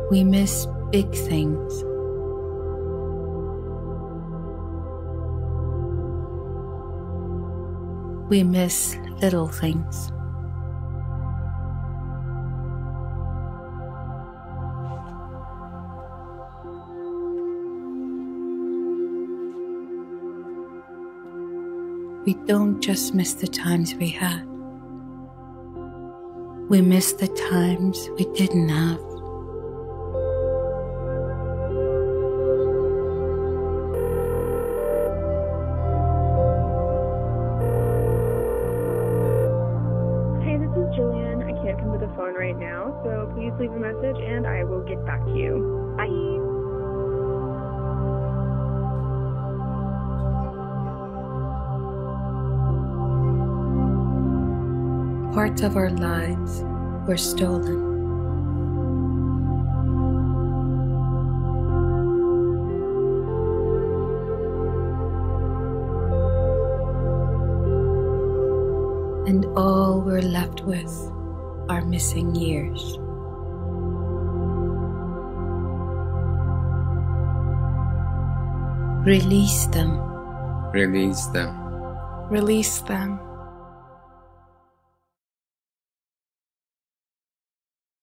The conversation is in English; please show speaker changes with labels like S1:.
S1: We miss big things. We miss little things. We don't just miss the times we had. We miss the times we didn't have.
S2: Hey, this is Jillian. I can't come to the phone right now, so please leave a message and I will get back to you. Bye!
S1: Parts of our lives were stolen. And all we're left with are missing years. Release them.
S3: Release them.
S4: Release them.